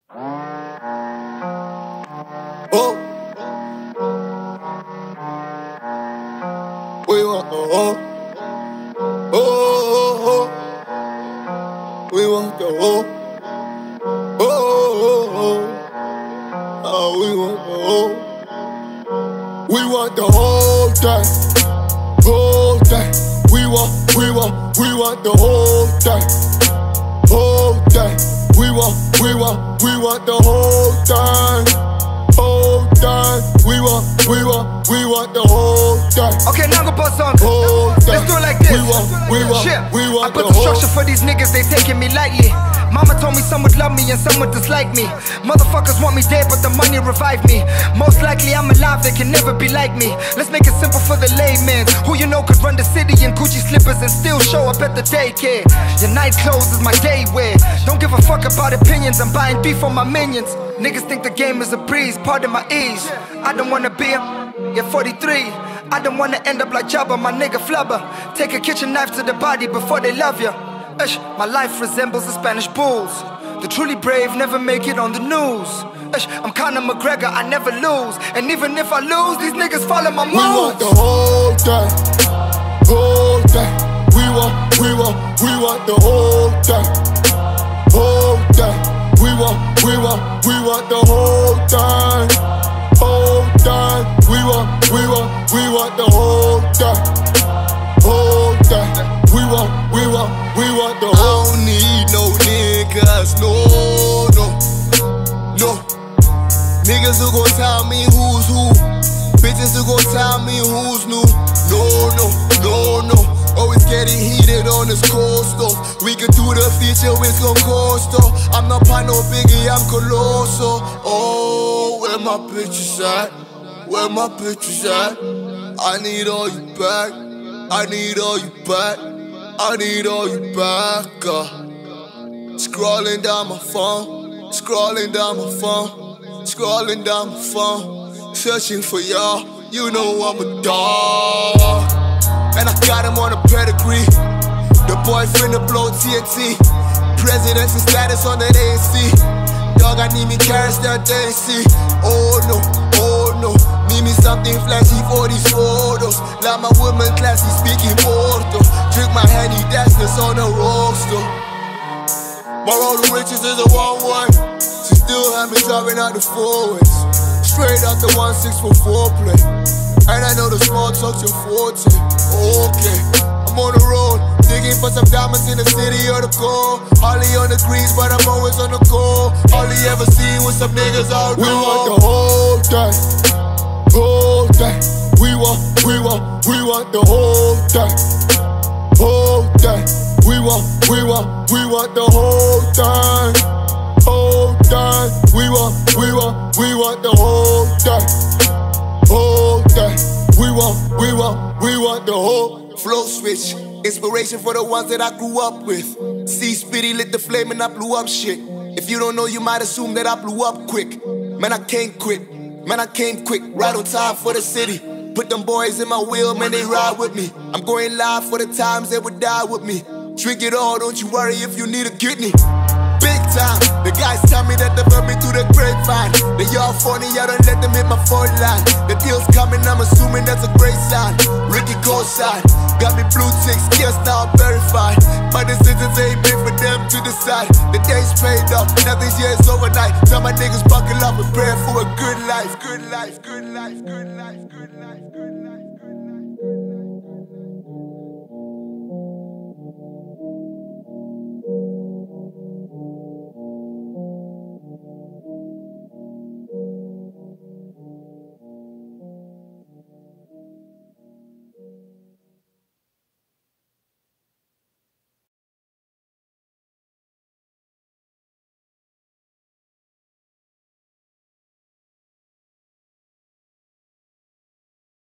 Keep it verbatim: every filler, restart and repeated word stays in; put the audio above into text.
Oh, we want the oh, oh, oh, oh. We want the oh, oh, oh, oh. Oh, we want the oh, we want the whole thing, whole thing. We want, we want, we want the whole thing, whole thing. We want, we want, we want the whole thing, whole thing. We want, we want, we want the whole thing. Okay, now I'm gonna bust on. Let's do it like this. We want, we want, Shit. we want I put the the whole. structure for these niggas, they taking me lightly. Mama told me some would love me and some would dislike me. Motherfuckers want me dead, but the money revived me. Most likely I'm alive, they can never be like me. Let's make it simple for the layman. Who you know could run the city in Gucci slippers and still show up at the daycare. Your night clothes is my day wear. Don't give a fuck about opinions, I'm buying beef for my minions. Niggas think the game is a breeze, pardon my ease. I don't wanna be a at forty-three. I don't wanna end up like Jabba, my nigga Flubber. Take a kitchen knife to the body before they love ya. Ush, my life resembles the Spanish bulls. The truly brave never make it on the news. Ush, I'm Conor McGregor, I never lose. And even if I lose, these niggas follow my moves. We want the whole thing, whole thing. We want, we want, we want the whole thing, whole thing. We want, we want, we want the whole thing, whole thing. We want, we want, we want the whole thing, whole thing. We want, we want, we want the whole. I don't need no niggas, no, no, no. Niggas who gon' tell me who's who, bitches who gon' tell me who's new. No, no, no, no. Always getting heated on this coastal. We can do the feature with some coastal. I'm not by no biggie, I'm colossal. Oh, where my bitches at? Where my bitches at? I need all you back. I need all you back. I need all you back. Uh. Scrolling down my phone, scrolling down my phone, scrolling down my phone, searching for y'all. You know I'm a dog, and I got him on a pedigree. The boyfriend to blow T N T, presidential status on that A N C. Dog, I need me carrots that they see. Oh no, oh no. Need me something flashy for these photos. Like my woman classy speaking Porto. Drink my Henny, that's this on the roadster. My road to riches is a one-one. She still have me driving out the forwards. Straight out the one six for foreplay. And I know the small talk's your forte. Okay, I'm on the road, digging for some diamonds in the city or the gold. Hardly on the greens, but I'm always on the goal. All you ever seen was some niggas out We want the whole thing, whole thing. We want, we want, we want the whole thing, whole thing. We want, we want, we want the whole thing, whole thing. We want, we want, we want the whole thing, whole thing. We want, we want, we want the whole. Flow switch, inspiration for the ones that I grew up with. See Spitty lit the flame and I blew up shit. If you don't know, you might assume that I blew up quick. Man, I can't quit. Man, I came quick, right on time for the city. Put them boys in my wheel, man, they ride with me. I'm going live for the times they would die with me. Drink it all, don't you worry if you need a kidney. Big time, the guys tell me that they heard me through the grapevine. They all phony, I don't let them hit my phone line. The deal's coming, I'm assuming that's a great sign. Ricky cosign, got me blue ticks, yes, now I'm verified. My decisions ain't made for them to decide. The day's paid up, nothing's yet overnight. Tell my niggas buckle up and pray for a good life. Good life, good life, good life, good life, good life, good life.